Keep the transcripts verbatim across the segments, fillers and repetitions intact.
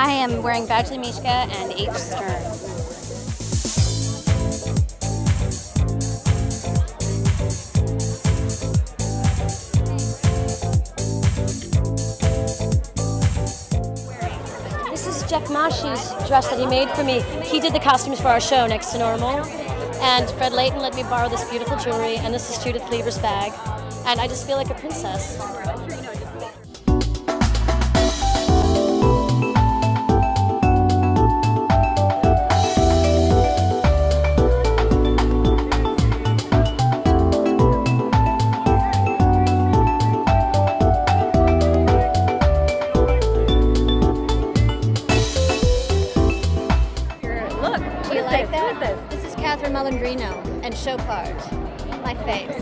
I am wearing Badgley Mishka and H. Stern. This is Jeff Mashi's dress that he made for me. He did the costumes for our show Next to Normal. And Fred Layton let me borrow this beautiful jewelry, and this is Judith Lieber's bag. And I just feel like a princess. Do you like that? This is Catherine Malandrino and show part. My face.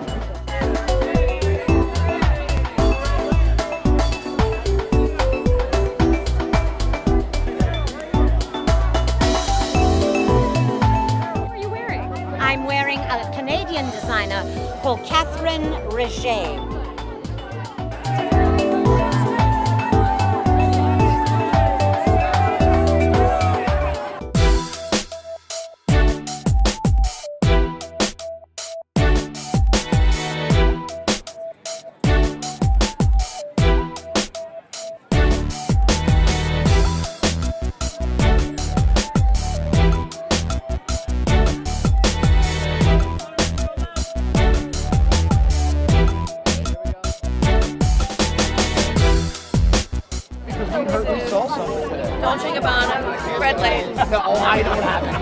What are you wearing? I'm wearing a Canadian designer called Catherine Reget. Dolce and Gabbana, Fred Layton. No, I don't have it.